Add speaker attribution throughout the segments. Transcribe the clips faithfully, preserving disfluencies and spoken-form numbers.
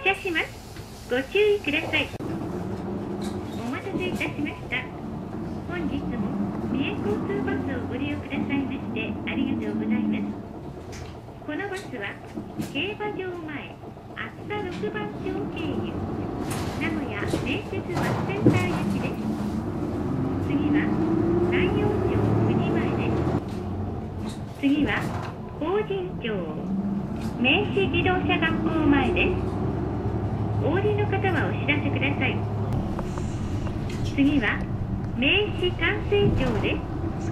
Speaker 1: たします。ご注意ください。お待たせいたしました。本日も三重交通バスをご利用くださいましてありがとうございます。このバスは競馬場前厚田ろくばん町経由名古屋名鉄バスセンター行きです。次は南陽町国前です。次は法人町名刺自動車学校前です。お降りの方はお知らせください。次は名刺管制庁です。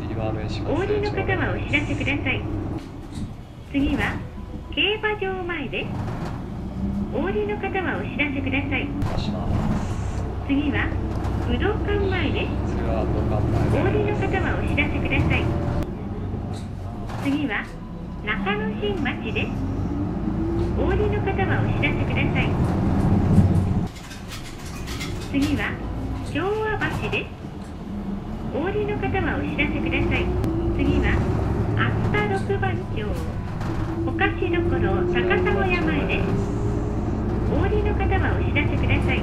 Speaker 1: お降りの方はお知らせください。次は競馬場前です。お降りの方はお知らせください。次は武道館前です。お降りの方はお知らせください。次は中野新町です。お降りの方はお知らせください。次は昭和橋です。お降りの方はお知らせください。次は厚田ろくばん町お菓子どころ高砂屋前です。お降りの方はお知らせください。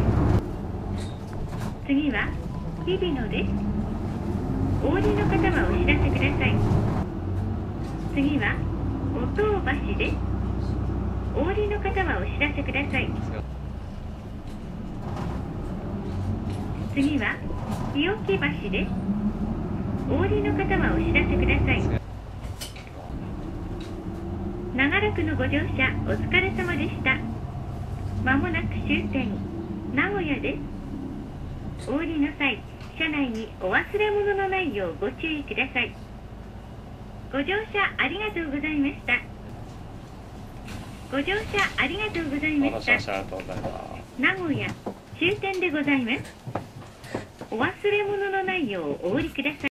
Speaker 1: 次は日比野です。お降りの方はお知らせください。次は五島橋です。お降りの方はお知らせください。次は日置橋です。お降りの方はお知らせください。長らくのご乗車お疲れ様でした。まもなく終点名古屋です。お降りの際、車内にお忘れ物のないようご注意ください。ご乗車ありがとうございました。ご乗車ありがとうございました。名古屋終点でございます。お忘れ物のないようお降りください。